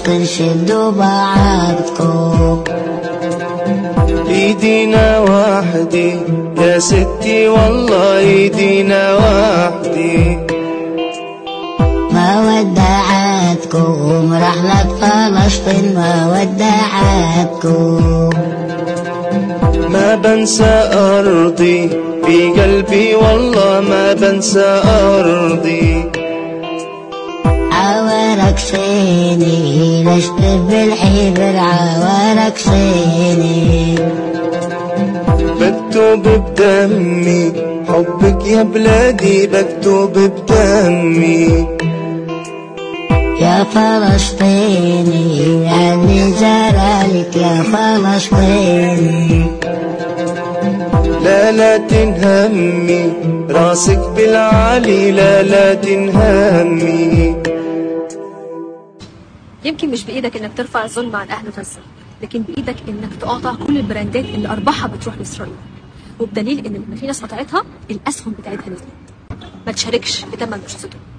فلسطين شدوا بعضكم. ايدينا وحدي يا ستي والله ايدينا وحدي. ما ودعتكم رحلة فلسطين ما ودعتكم. ما بنسى أرضي في قلبي والله ما بنسى أرضي. عوارك صيني لشت بالحبر عوارك صيني. بكتب بدمي حبك يا بلادي بكتب بدمي. يا فلسطيني علي زرالك يا فلسطيني. لا لا تنهمي راسك بالعالي لا لا تنهمي. يمكن مش بإيدك إنك ترفع الظلم عن أهل غزة، لكن بإيدك إنك تقاطع كل البراندات اللي أرباحها بتروح لإسرائيل، وبدليل إن لما في ناس قطعتها الأسهم بتاعتها نزلت. ما تشاركش بثمن رخصتهم.